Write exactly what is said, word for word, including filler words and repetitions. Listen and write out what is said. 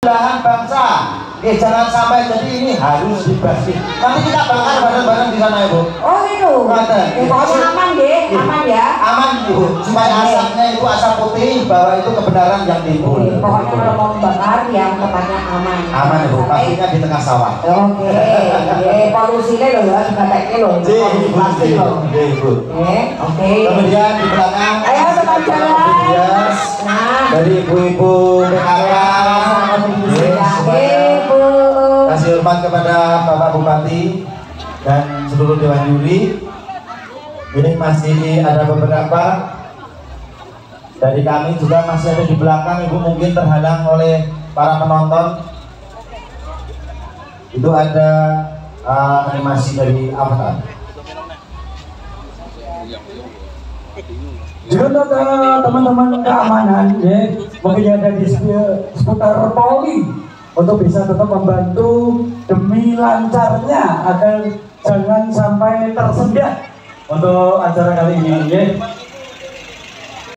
belahan bangsa. Oke, jangan sampai jadi ini harus dibasmi. Nanti kita bakar bareng-bareng di sana, Ibu. Oh itu. Eh, pokoknya aman deh, aman ya. Aman, Ibu. Supaya asapnya itu asap putih, bahwa itu kebenaran yang timbul. Oke, pokoknya kalau mau membakar yang tempatnya aman. Aman, Ibu. Pastinya di tengah sawah. Oke, oke. Polusinya loh ya, dikateknya loh. Polusi plastik loh. Oke, Ibu. Oke, oke. Kemudian di belakang. Ayo teman jalan. Nah, dari ibu-ibu P K K. Ibu. Kasih hormat kepada Bapak Bupati dan seluruh Dewan Juri. Ini masih ada beberapa dari kami juga masih ada di belakang. Ibu mungkin terhalang oleh para penonton. Itu ada uh, animasi dari Avatar. Juga ada teman-teman keamanan ya, mungkin ada di seputar Polri untuk bisa tetap membantu demi lancarnya agar jangan sampai tersendat untuk acara kali ini ya.